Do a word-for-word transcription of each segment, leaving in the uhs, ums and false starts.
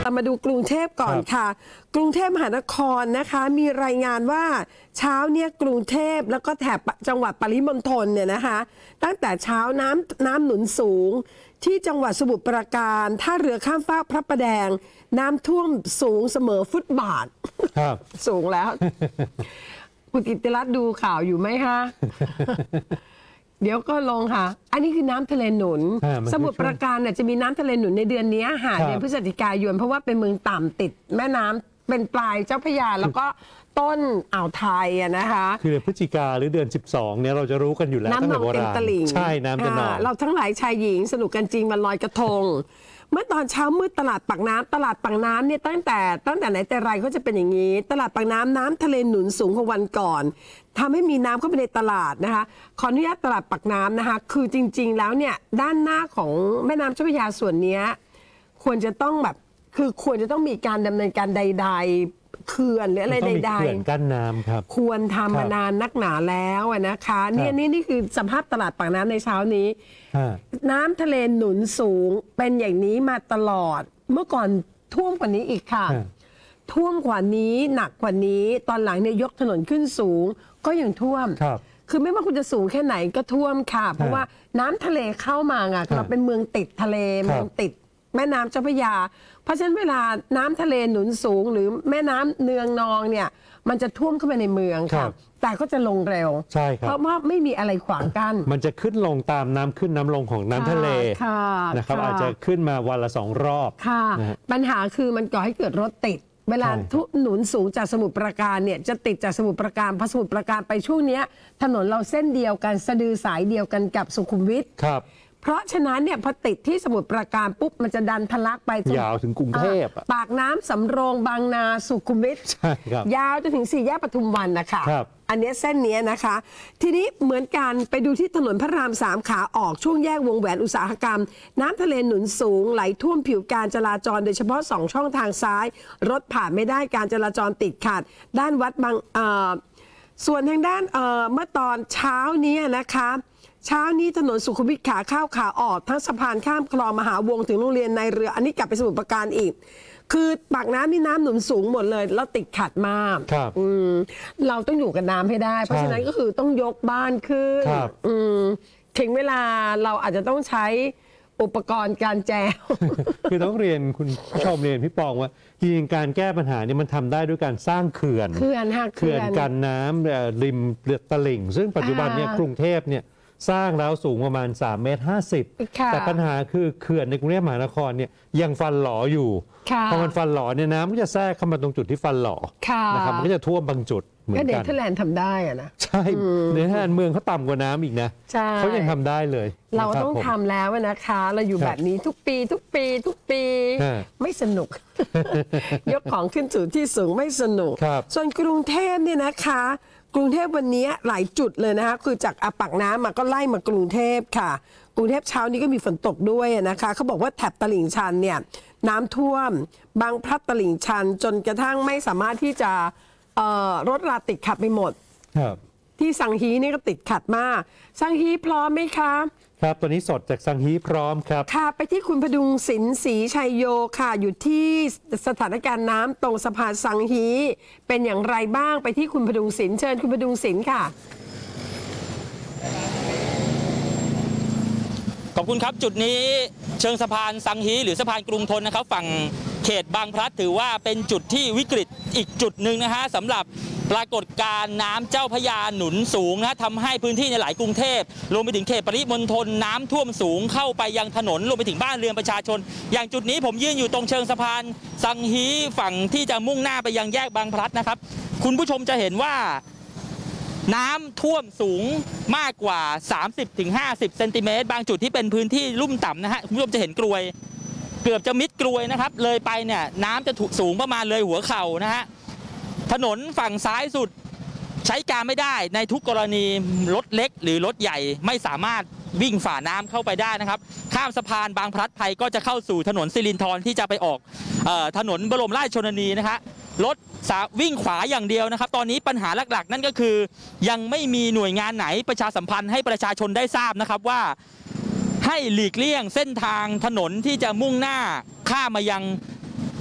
เรามาดูกรุงเทพก่อนค่ะกรุงเทพมหานครนะคะมีรายงานว่าเช้าเนี่ยกรุงเทพแล้วก็แถบจังหวัดปริมณฑลเนี่ยนะคะตั้งแต่เช้าน้ำน้ำหนุนสูงที่จังหวัดสมุทรปราการท่าเรือข้ามฟากพระประแดงน้ำท่วมสูงเสมอฟุตบาทสูงแล้วคุณกิตติรัตน์ดูข่าวอยู่ไหมคะเดี๋ยวก็ลงค่ะอันนี้คือน้ำทะเลหนุนสมุทรปราการเนี่ยจะมีน้ำทะเลหนุนในเดือนนี้หาเดือนพฤศจิกายนเพราะว่าเป็นเมืองต่ำติดแม่น้ำเป็นปลายเจ้าพระยาแล้วก็ต้นอ่าวไทยนะคะคือเดือนพฤศจิกาหรือเดือนสิบสองเนี่ยเราจะรู้กันอยู่แล้วตั้งแต่โบราณใช่น้ำจะนองเราทั้งหลายชายหญิงสนุกกันจริงวันลอยกระทงเมื่อตอนเช้ามืดตลาดปากน้ำตลาดปากน้ำเนี่ยตั้งแต่ตั้งแต่ไหนแต่ไรก็จะเป็นอย่างนี้ตลาดปากน้ำน้ำทะเลหนุนสูงกว่าวันก่อนทำให้มีน้ำเข้าไปในตลาดนะคะขออนุญาตตลาดปากน้ำนะคะคือจริงๆแล้วเนี่ยด้านหน้าของแม่น้ำเจ้าพระยาส่วนนี้ควรจะต้องแบบคือควรจะต้องมีการดำเนินการใดๆเขื่อนหรืออะไรใดๆเขื่อนกั้นน้ำครับควรทำมานานนักหนาแล้วนะคะเนี่ยนี่นี่คือสภาพตลาดปากน้ำในเช้านี้น้ำทะเลหนุนสูงเป็นอย่างนี้มาตลอดเมื่อก่อนท่วมกว่านี้อีกค่ะท่วมกว่านี้หนักกว่านี้ตอนหลังเนี่ยยกถนนขึ้นสูงก็ยังท่วมคือไม่ว่าคุณจะสูงแค่ไหนก็ท่วมค่ะเพราะว่าน้ำทะเลเข้ามาไงเราเป็นเมืองติดทะเลเมืองติดแม่น้ำเจ้าพระยาเพราะฉะนั้นเวลาน้ำทะเลหนุนสูงหรือแม่น้ำเนืองนองเนี่ยมันจะท่วมเข้าไปในเมืองค่ะแต่ก็จะลงเร็วใช่ครับเพราะว่าไม่มีอะไรขวางกั้นมันจะขึ้นลงตามน้ำขึ้นน้ำลงของน้ำทะเลนะครับอาจจะขึ้นมาวันละสองรอบค่ะปัญหาคือมันก่อให้เกิดรถติดเวลาทุหนุนสูงจากสมุทรปราการเนี่ยจะติดจากสมุทรปราการพอสมุทรปราการไปช่วงนี้ถนนเราเส้นเดียวกันสะดือสายเดียวกันกับสุขุมวิทครับเพราะฉะนั้นเนี่ยพอติดที่สมุทรปราการปุ๊บมันจะดันทะลักไปยาวถึงกรุงเทพปากน้ำสำโรงบางนาสุขุมวิทใช่ครับยาวจนถึงสี่แยกปทุมวันนะคะอันนี้เส้นนี้นะคะทีนี้เหมือนกันไปดูที่ถนนพระรามสามขาออกช่วงแยกวงแหวนอุตสาหกรรมน้ำทะเลหนุนสูงไหลท่วมผิวการจราจรโดยเฉพาะสองช่องทางซ้ายรถผ่านไม่ได้การจราจรติดขัดด้านวัดบางส่วนทางด้านเมื่อตอนเช้านี้นะคะเช้านี้ถนนสุขุมวิทขาเข้าขาออกทั้งสะพานข้ามคลองมหาวงถึงโรงเรียนในเรืออันนี้กลับไปสมุทรปราการอีกคือปากน้ำนี่น้ำหนุนสูงหมดเลยแล้วติดขัดมากอืมเราต้องอยู่กับน้ำให้ได้เพราะฉะนั้นก็คือต้องยกบ้านขึ้นอืมถึงเวลาเราอาจจะต้องใช้อุปกรณ์การแจวคือต้องเรียนคุณผู้ชมเรียนพี่ปองว่าจริงการแก้ปัญหานี้มันทำได้ด้วยการสร้างเขื่อนเขื่อนค่ะเขื่อนกันน้ำริมตลิ่งซึ่งปัจจุบันเนี่ยกรุงเทพเนี่ยสร้างแล้วสูงประมาณสามเมตรห้าสิบแต่ปัญหาคือเขื่อนในกรุงเทพมหานครเนี่ยยังฟันหลออยู่พอมันฟันหลอเนี่ยน้ำก็จะแทรกเข้ามาตรงจุดที่ฟันหลอนะครับมันก็จะท่วมบางจุดเหมือนกันเนเธอร์แลนด์ทำได้อะนะใช่เนเธอร์แลนด์เมืองเขาต่ำกว่าน้ำอีกนะเขายังทำได้เลยเราต้องทำแล้วนะคะเราอยู่แบบนี้ทุกปีทุกปีทุกปีไม่สนุกยกของขึ้นสู่ที่สูงไม่สนุกส่วนกรุงเทพเนี่ยนะคะกรุงเทพวันนี้หลายจุดเลยนะคะคือจากปากน้ำมาก็ไล่มากรุงเทพค่ะกรุงเทพเช้านี้ก็มีฝนตกด้วยนะคะเขาบอกว่าแถบตลิ่งชันเนี่ยน้ำท่วมบางพลัดตลิ่งชันจนกระทั่งไม่สามารถที่จะรถราติดขัดไปหมดที่สังฮีนี่ก็ติดขัดมากสังฮีพร้อมไหมคะครับตอนนี้สดจากสังฮีพร้อมครับค่ะไปที่คุณพดุงศิลป์ศรีชัยโยค่ะอยู่ที่สถานการณ์น้ำตรงสะพานสังฮีเป็นอย่างไรบ้างไปที่คุณพดุงศิลป์เชิญคุณพดุงศิลป์ค่ะขอบคุณครับจุดนี้เชิงสะพานสังฮีหรือสะพานกรุงทนนะครับฝั่งเขตบางพลัดถือว่าเป็นจุดที่วิกฤตอีกจุดหนึ่งนะฮะสำหรับปรากฏการณ์น้ำเจ้าพระยาหนุนสูงนะทำให้พื้นที่ในหลายกรุงเทพรวมไปถึงเขตปริมณฑลน้ำท่วมสูงเข้าไปยังถนนรวมไปถึงบ้านเรือนประชาชนอย่างจุดนี้ผมยืนอยู่ตรงเชิงสะพานสังฮีฝั่งที่จะมุ่งหน้าไปยังแยกบางพลัดนะครับคุณผู้ชมจะเห็นว่าน้ำท่วมสูงมากกว่า สามสิบถึงห้าสิบ เซนติเมตรบางจุดที่เป็นพื้นที่ลุ่มต่ำนะฮะคุณผู้ชมจะเห็นกรวยเกือบจะมิดกรวยนะครับเลยไปเนี่ยน้ำจะสูงประมาณเลยหัวเข่านะฮะถนนฝั่งซ้ายสุดใช้การไม่ได้ในทุกกรณีรถเล็กหรือรถใหญ่ไม่สามารถวิ่งฝ่าน้ำเข้าไปได้นะครับข้ามสะพานบางพลัดไทยก็จะเข้าสู่ถนนสิรินธรที่จะไปออกเอ่อถนนบรมราชชนนีนะฮะรถวิ่งขวาอย่างเดียวนะครับตอนนี้ปัญหาหลักๆนั่นก็คือยังไม่มีหน่วยงานไหนประชาสัมพันธ์ให้ประชาชนได้ทราบนะครับว่าให้หลีกเลี่ยงเส้นทางถนนที่จะมุ่งหน้าข้ามมายัง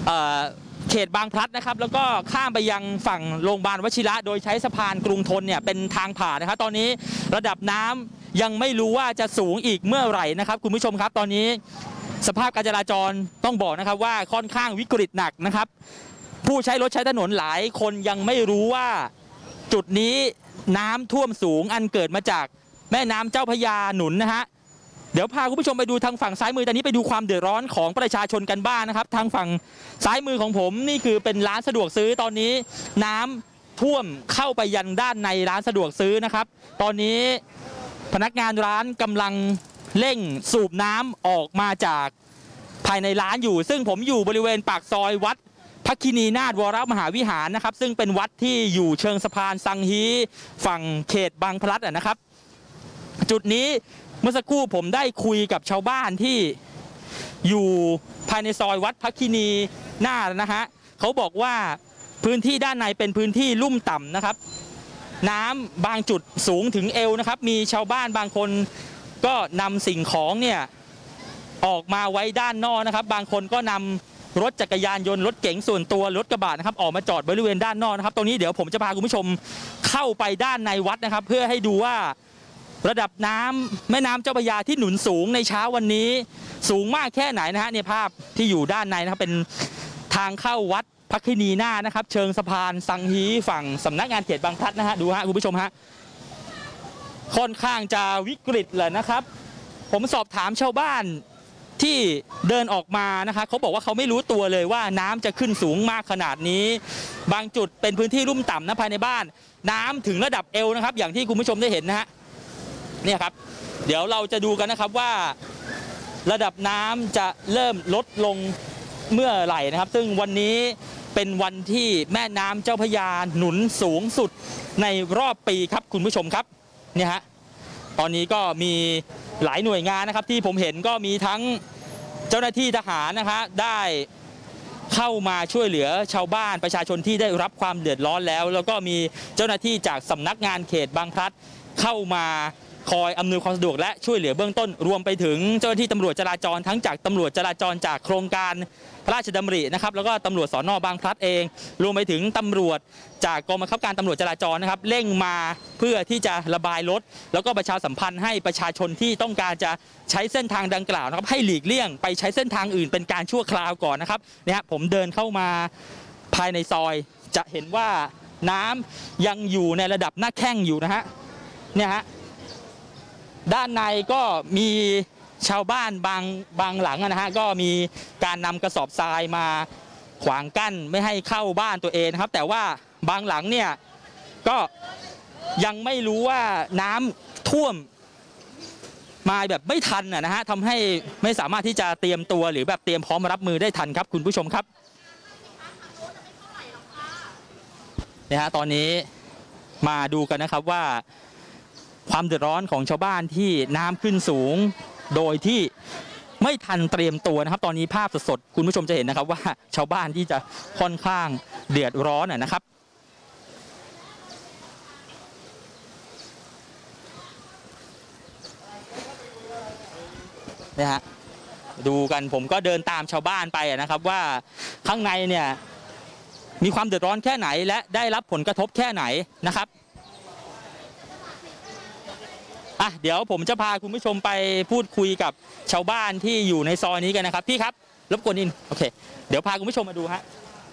เขตบางพลัดนะครับแล้วก็ข้ามไปยังฝั่งโรงพยาบาลวชิระโดยใช้สะพานกรุงทนเนี่ยเป็นทางผ่านนะครับตอนนี้ระดับน้ำยังไม่รู้ว่าจะสูงอีกเมื่อไหร่นะครับคุณผู้ชมครับตอนนี้สภาพการจราจรต้องบอกนะครับว่าค่อนข้างวิกฤตหนักนะครับผู้ใช้รถใช้ถนนหลายคนยังไม่รู้ว่าจุดนี้น้ำท่วมสูงอันเกิดมาจากแม่น้ำเจ้าพระยาหนุนนะฮะเดี๋ยวพาคุณผู้ชมไปดูทางฝั่งซ้ายมือตอนนี้ไปดูความเดือดร้อนของประชาชนกันบ้าง นะครับทางฝั่งซ้ายมือของผมนี่คือเป็นร้านสะดวกซื้อตอนนี้น้ำท่วมเข้าไปยันด้านในร้านสะดวกซื้อนะครับตอนนี้พนักงานร้านกำลังเร่งสูบน้ำออกมาจากภายในร้านอยู่ซึ่งผมอยู่บริเวณปากซอยวัดพักคินีนาถวรมหาวิหารนะครับซึ่งเป็นวัดที่อยู่เชิงสะพานสังฮีฝั่งเขตบางพลัดนะครับจุดนี้เมื่อสักครู่ผมได้คุยกับชาวบ้านที่อยู่ภายในซอยวัดพักคินีนาถนะฮะเขาบอกว่าพื้นที่ด้านในเป็นพื้นที่ลุ่มต่ำนะครับน้ำบางจุดสูงถึงเอวนะครับมีชาวบ้านบางคนก็นำสิ่งของเนี่ยออกมาไว้ด้านนอกนะครับบางคนก็นำรถจักรยานยนต์รถเก๋งส่วนตัวรถกระบะนะครับออกมาจอดบริเวณด้านนอกนะครับตรงนี้เดี๋ยวผมจะพาคุณผู้ชมเข้าไปด้านในวัดนะครับเพื่อให้ดูว่าระดับน้ำแม่น้ำเจ้าพระยาที่หนุนสูงในเช้าวันนี้สูงมากแค่ไหนนะฮะเนี่ยภาพที่อยู่ด้านในนะครับเป็นทางเข้าวัดพักคินีนาถนะครับเชิงสะพานสังฮีฝั่งสำนักงานเขตบางพลัดนะฮะดูฮะคุณผู้ชมฮะค่อนข้างจะวิกฤตเลยนะครับผมสอบถามชาวบ้านที่เดินออกมานะคะเขาบอกว่าเขาไม่รู้ตัวเลยว่าน้ำจะขึ้นสูงมากขนาดนี้บางจุดเป็นพื้นที่ลุ่มต่ำนะภายในบ้านน้ำถึงระดับเอวนะครับอย่างที่คุณผู้ชมได้เห็นนะฮะเนี่ยครับเดี๋ยวเราจะดูกันนะครับว่าระดับน้ำจะเริ่มลดลงเมื่อไหร่นะครับซึ่งวันนี้เป็นวันที่แม่น้ำเจ้าพระยาหนุนสูงสุดในรอบปีครับคุณผู้ชมครับเนี่ยฮะตอนนี้ก็มีหลายหน่วยงานนะครับที่ผมเห็นก็มีทั้งเจ้าหน้าที่ทหารนะคะได้เข้ามาช่วยเหลือชาวบ้านประชาชนที่ได้รับความเดือดร้อนแล้วแล้วก็มีเจ้าหน้าที่จากสำนักงานเขตบางพลัดเข้ามาคอยอำนวยความสะดวกและช่วยเหลือเบื้องต้นรวมไปถึงเจ้าหน้าที่ตำรวจจราจรทั้งจากตำรวจจราจรจากโครงการพระราชดำรินะครับแล้วก็ตำรวจสน.บางพลัดเองรวมไปถึงตำรวจจากกองบังคับการตำรวจจราจรนะครับเร่งมาเพื่อที่จะระบายรถแล้วก็ประชาสัมพันธ์ให้ประชาชนที่ต้องการจะใช้เส้นทางดังกล่าวนะครับให้หลีกเลี่ยงไปใช้เส้นทางอื่นเป็นการชั่วคราวก่อนนะครับเนี่ยผมเดินเข้ามาภายในซอยจะเห็นว่าน้ำยังอยู่ในระดับหน้าแข้งอยู่นะฮะเนี่ยฮะด้านในก็มีชาวบ้านบางบางหลังนะฮะก็มีการนำกระสอบทรายมาขวางกั้นไม่ให้เข้าบ้านตัวเองนะครับแต่ว่าบางหลังเนี่ยก็ยังไม่รู้ว่าน้ำท่วมมาแบบไม่ทันนะฮะทำให้ไม่สามารถที่จะเตรียมตัวหรือแบบเตรียมพร้อมรับมือได้ทันครับคุณผู้ชมครับเนี่ยฮะตอนนี้มาดูกันนะครับว่าความเดือดร้อนของชาวบ้านที่น้ำขึ้นสูงโดยที่ไม่ทันเตรียมตัวนะครับตอนนี้ภาพสดๆคุณผู้ชมจะเห็นนะครับว่าชาวบ้านที่จะค่อนข้างเดือดร้อนนะครับนะฮะดูกันผมก็เดินตามชาวบ้านไปนะครับว่าข้างในเนี่ยมีความเดือดร้อนแค่ไหนและได้รับผลกระทบแค่ไหนนะครับอ่ะเดี๋ยวผมจะพาคุณผู้ชมไปพูดคุยกับชาวบ้านที่อยู่ในซอยนี้กันนะครับพี่ครับรบกวนนิดโอเคเดี๋ยวพาคุณผู้ชมมาดูฮะ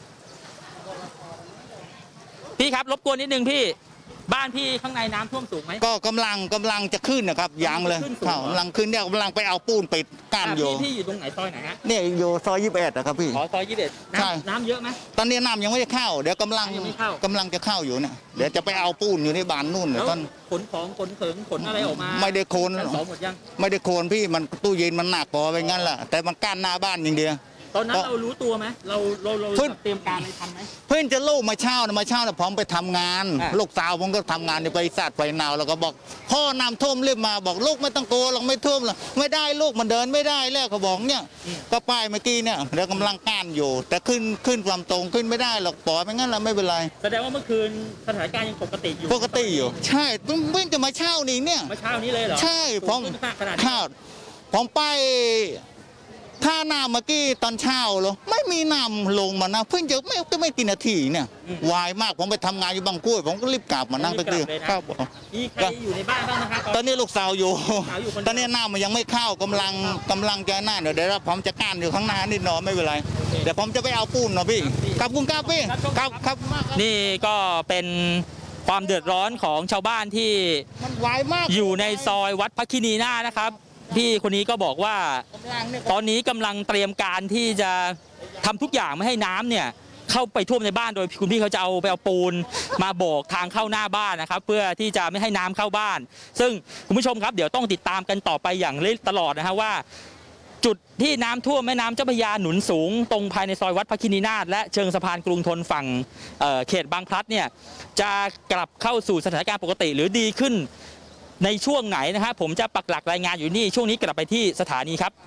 พี่ครับรบกวนนิดนึงพี่บ้านพี่ข้างในน้ำท่วมสูงไหมก็กำลังกำลังจะขึ้นนะครับยังเลยกำลังขึ้นเนี่ยกำลังไปเอาปูนไปกั้นอยู่พี่อยู่ตรงไหนซอยไหนฮะเนี่ยอยู่ซอยยี่สิบเอ็ดนะครับพี่อ๋อซอยยี่สิบเอ็ดใช่น้ำเยอะไหมตอนนี้น้ำยังไม่ได้เข้าเดี๋ยวกำลังกำลังจะเข้าอยู่เนี่ยเดี๋ยวจะไปเอาปูนอยู่ในบ้านนู่นตอนขนของขนเขิงขนอะไรออกมาไม่ได้โคนหมดยังไม่ได้โคนพี่มันตู้เย็นมันหนักพอไปงั้นแหละแต่มันกั้นหน้าบ้านอย่างเดียวตอนนั้นเรารู้ตัวไหมเราเราเราเตรียมการอะไรทันไหมเพื่อนจะลูกมาเช่ามาเช่าแล้วพร้อมไปทำงานลูกสาวผมก็ทำงานในบริษัทไฟนาวแล้วก็บอกพ่อน้ำท่วมรีบมาบอกลูกไม่ต้องกลัวหรอกไม่ท่วมหรอกไม่ได้ลูกมันเดินไม่ได้แล้วเขาบอกเนี่ยก็ป้ายเมื่อกี้เนี่ยเดี๋ยวกำลังกั้นอยู่แต่ขึ้นขึ้นความตรงขึ้นไม่ได้หรอกปล่อยไม่งั้นเราไม่เป็นไรแสดงว่าเมื่อคืนสถานการณ์ยังปกติอยู่ปกติอยู่ใช่เพิ่งจะมาเช่านี่เนี่ยมาเช่านี้เลยเหรอใช่ผมข้าวผมไปถ้าน้ำเมื่อกี้ตอนเช้าเหรอไม่มีน้ำลงมานะเพิ่งจะไม่ก็ไม่กี่นาทีเนี่ยวายมากผมไปทำงานอยู่บางกล้วยผมก็รีบกลับมานั่งไปตื่นครับผมมีใครอยู่ในบ้านบ้างนะครับตอนนี้ลูกสาวอยู่สาวอยู่คนเดียวตอนนี้น้ำมันยังไม่เข้ากำลังกำลังจะหน้าเดี๋ยวเดี๋ยวผมจะก้านอยู่ข้างหน้านิดหน่อยไม่เป็นไรเดี๋ยวผมจะไปเอาปูนเนาะพี่ขอบคุณครับพี่ครับครับมากครับนี่ก็เป็นความเดือดร้อนของชาวบ้านที่มันวายมากอยู่ในซอยวัดพระคินีนาถนะครับพี่คนนี้ก็บอกว่าตอนนี้กำลังเตรียมการที่จะทำทุกอย่างไม่ให้น้ำเนี่ยเข้าไปท่วมในบ้านโดยคุณพี่เขาจะเอาไปเอาปูนมาโบกทางเข้าหน้าบ้านนะครับเพื่อที่จะไม่ให้น้ำเข้าบ้าน ซึ่งคุณผู้ชมครับเดี๋ยวต้องติดตามกันต่อไปอย่างตลอดนะฮะว่า จุดที่น้ำท่วมแม่น้ำเจ้าพระยาหนุนสูงตรงภายในซอยวัดพระคินีนาถและเชิงสะพานกรุงทนฝั่งเอ่อเขตบางพลัดเนี่ยจะกลับเข้าสู่สถานการณ์ปกติหรือดีขึ้นในช่วงไหนนะฮะผมจะปักหลักรายงานอยู่นี่ช่วงนี้กลับไปที่สถานีครับ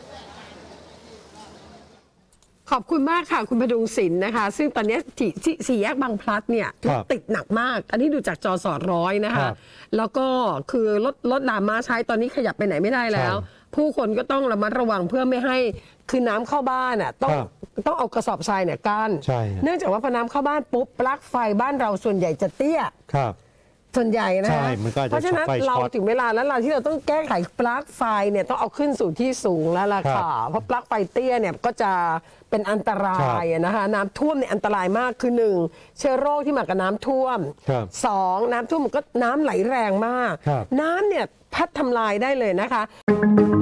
ขอบคุณมากค่ะคุณพดุงศิลป์นะคะ ซึ่งตอนนี้ที่ที่สี่แยกบางพลัดเนี่ยรถติดหนักมาก อันนี้ดูจากจอสอร้อยนะคะ แล้วก็คือรถรถลามาใช้ตอนนี้ขยับไปไหนไม่ได้แล้ว ผู้คนก็ต้องระมัดระวังเพื่อไม่ให้คือน้ำเข้าบ้านอ่ะต้องต้องเอากระสอบทรายเนี่ยกั้นเนื่องจากว่าพอน้ำเข้าบ้านปุ๊บปลั๊กไฟบ้านเราส่วนใหญ่จะเตี้ยส่วนใหญ่นะเพราะฉะนั้นเราถึงเวลาแล้วเราที่เราต้องแก้ไขปลั๊กไฟเนี่ยต้องเอาขึ้นสู่ที่สูงแล้วล่ะค่ะเพราะปลั๊กไฟเตี้ยเนี่ยก็จะเป็นอันตรายนะคะน้ำท่วมเนี่ยอันตรายมากคือหนึ่งเชื้อโรคที่มากับน้ำท่วมสองน้ำท่วมมันก็น้ำไหลแรงมากน้ำเนี่ยพัดทำลายได้เลยนะคะ